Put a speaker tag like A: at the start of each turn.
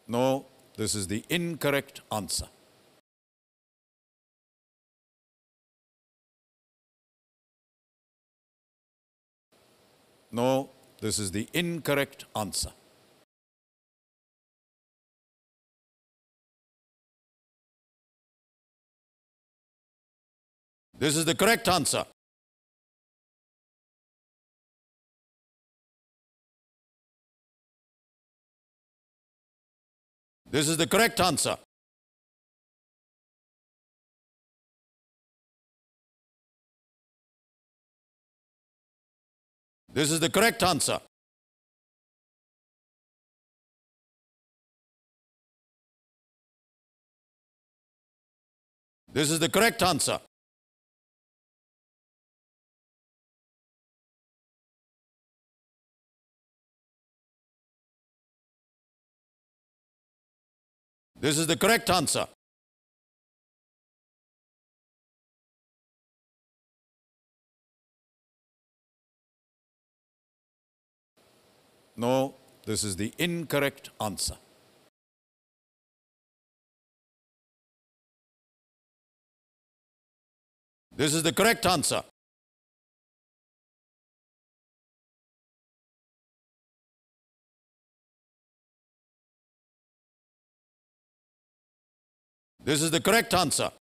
A: No, this is the incorrect answer. No, this is the incorrect answer. This is the correct answer. This is the correct answer. This is the correct answer. This is the correct answer. This is the correct answer. No, this is the incorrect answer. This is the correct answer. This is the correct answer.